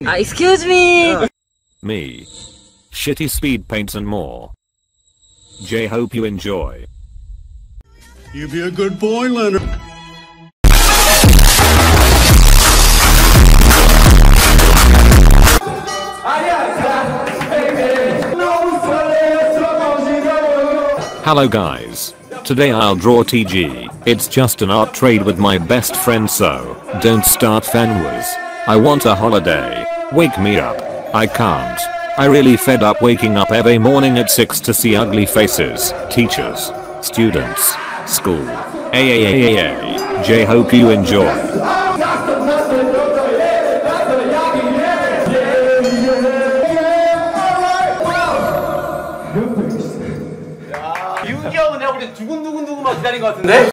Excuse me! Me. Shitty speed paints and more. Jay, hope you enjoy. You be a good boy, Leonard. Hello guys. Today I'll draw TG. It's just an art trade with my best friend, so don't start fan wars. I want a holiday. Wake me up. I can't. I really fed up waking up every morning at 6 to see ugly faces. Teachers. Students. School. Jay, hope you enjoy. 윤기형은 내가 우리 두근두근두근만 기다린 것 같은데?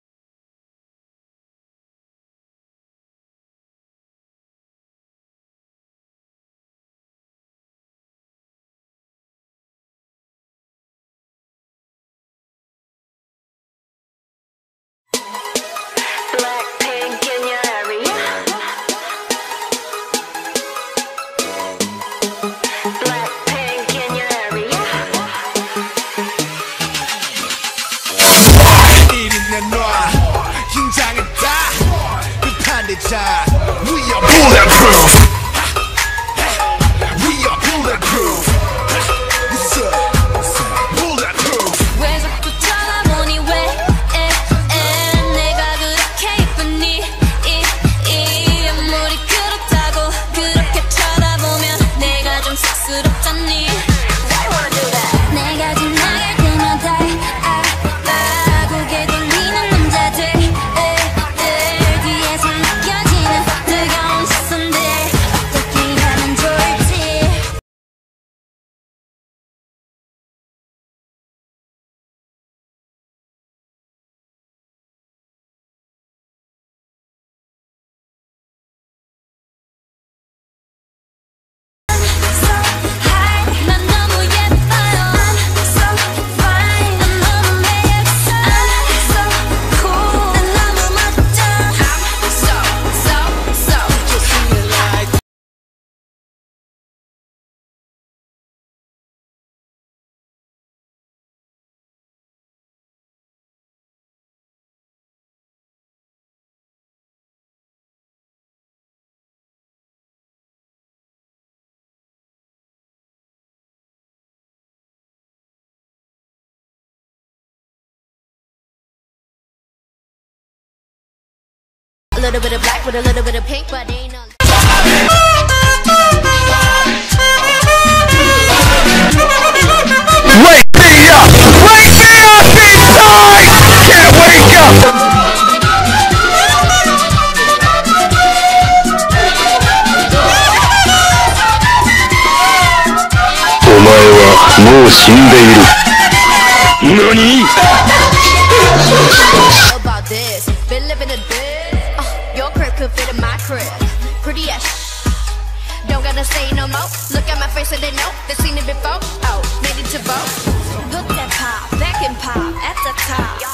We are bulletproof. We are bulletproof. What's up? Bulletproof. 왜 자꾸 쳐다보니 왜 내가 그렇게 예쁘니 아무리 그렇다고 그렇게 쳐다보면 내가 좀 쑥스럽잖니. 내가 지나갈 때마다 고개 돌리는 남자들 뒤에서 느껴지는 뜨거운 시선들 어떻게 하면 좋을지. 난 너무 예뻐요. I'm so fine. 난 너무 매력있어. I'm so cool. 난 너무 멋져. I'm so just feel like. A little bit of black with a little bit of pink, but ain't no. Wake me up! Wake me up inside! Can't wake up! お前はもう死んでいる。何？ About this, been living in this. Your crib could fit in my crib. Pretty as don't gotta say no more. Look at my face and they know they seen it before. Oh, made it to vote. Put that pop back and pop at the top.